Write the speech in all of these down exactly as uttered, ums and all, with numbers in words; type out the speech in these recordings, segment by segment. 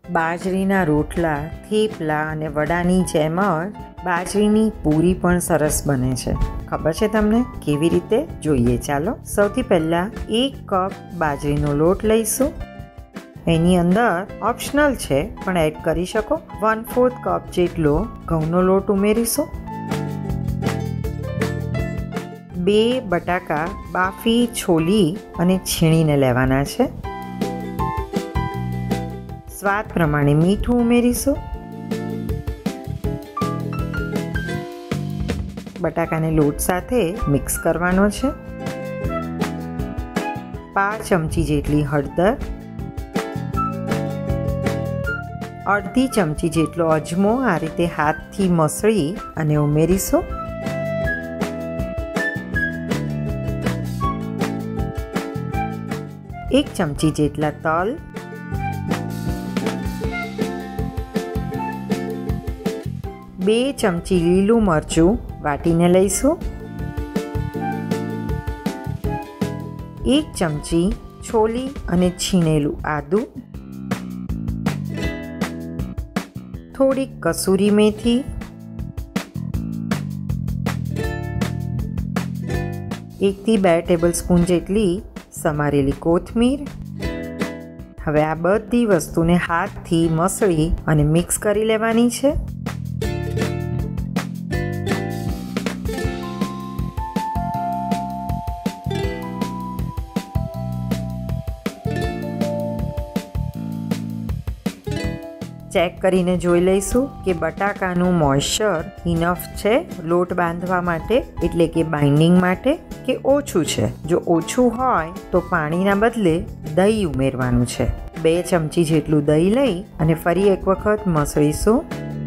બાજરીના રોટલા, થેપલા અને વડાની જેમ જ બાજરીની પૂરી પણ સરસ બને છે. ખબર છે તમને કેવી રીતે? જોઈએ ચાલો. સૌથી પહેલાં એક કપ બાજરીનો લોટ લઈશું. એની અંદર ઓપ્શનલ છે પણ એડ કરી શકો. વન ફોર્થ કપ જેટલો ઘઉંનો લોટ ઉમેરીશું. બે બટાકા બાફી છોલી અને છીણીને લેવાના છે. સ્વાદ પ્રમાણે મીઠું ઉમેરીશું. બટાકાને લોટ સાથે મિક્સ કરવાનો છે. પાંચ ચમચી જેટલી હળદર, અડધી ચમચી જેટલો અજમો આ રીતે હાથથી મસળી અને ઉમેરીશું. એક ચમચી જેટલા તલ, બે ચમચી લીલું મરચું વાટીને લઈશું. એક ચમચી છોલી અને છીણેલું આદું, થોડીક કસૂરી મેથી, એકથી બે ટેબલસ્પૂન જેટલી સમારેલી કોથમીર. હવે આ બધી વસ્તુને હાથથી મસળી અને મિક્સ કરી લેવાની છે. ચેક કરીને જોઈ લઈશું કે બટાકાનું મોઇશ્ચર ઇનફ છે લોટ બાંધવા માટે, એટલે કે બાઇન્ડિંગ માટે, કે ઓછું છે. જો ઓછું હોય તો પાણીના બદલે દહીં ઉમેરવાનું છે. બે ચમચી જેટલું દહીં લઈ અને ફરી એક વખત મસળીશું.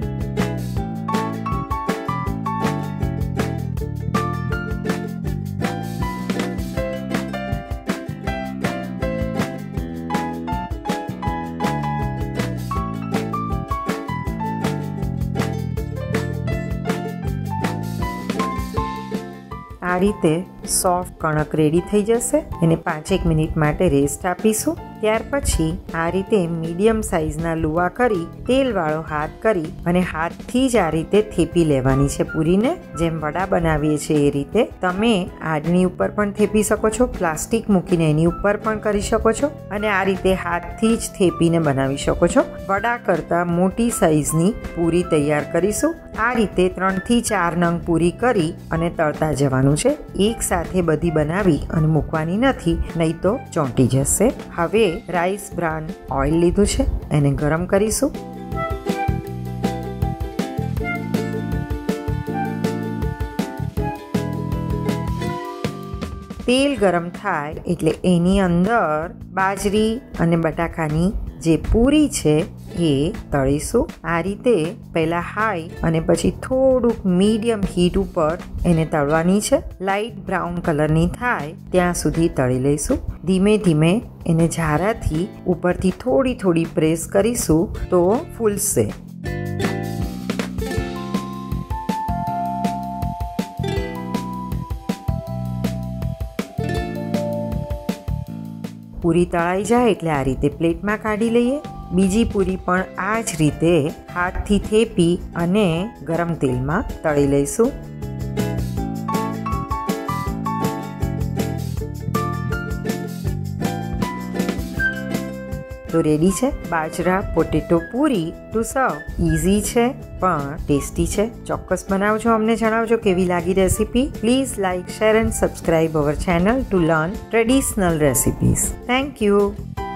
આ રીતે સોફ્ટ કણક રેડી થઈ જશે. એને પાંચેક મિનિટ માટે રેસ્ટ આપીશું. ત્યાર પછી આ રીતે મીડિયમ સાઇઝના લુવા કરી તેલવાળો હાથ કરી અને હાથથી જ આ રીતે થેપી લેવાની છે પૂરીને. જેમ વડા બનાવીએ છીએ એ રીતે. તમે આડની ઉપર પણ થેપી શકો છો, પ્લાસ્ટિક મૂકીને એની ઉપર પણ કરી શકો છો, અને આ રીતે હાથથી જ થેપીને બનાવી શકો છો. વડા કરતાં મોટી સાઇઝની પૂરી તૈયાર કરીશું. આ રીતે ત્રણથી ચાર નંગ પૂરી કરી અને તળતા જવાનું છે. એક સાથે બધી બનાવી અને મૂકવાની નથી, નહીં તો ચોંટી જશે. હવે રાઈસ બ્રાન ઓઇલ લીધું છે, એને ગરમ કરીશું. તેલ ગરમ થાય એટલે એની અંદર બાજરી અને બટાકાની જે પૂરી છે એ તળીશું. આ રીતે પહેલાં હાઈ અને પછી થોડુંક મીડિયમ હીટ ઉપર એને તળવાની છે. લાઇટ બ્રાઉન કલરની થાય ત્યાં સુધી તળી લઈશું. ધીમે ધીમે એને ઝારાથી ઉપરથી થોડી થોડી પ્રેસ કરીશું તો ફૂલશે. પૂરી તળાઈ જાય એટલે આ રીતે પ્લેટમાં કાઢી લઈએ. બીજી પૂરી પણ આ જ રીતે હાથથી થેપી અને ગરમ તેલમાં તળી લઈશું. તો રેડી છે બાજરા potato puri to serve. Easy છે પણ ટેસ્ટી છે. ચોક્કસ બનાવજો, અમને જણાવજો કેવી લાગી recipe. Please like, share and subscribe our channel to learn traditional recipes. Thank you.